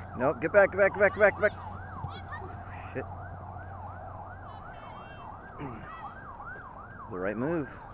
Nope, get back, get back, get back, get back, get back. Shit. It's the right move.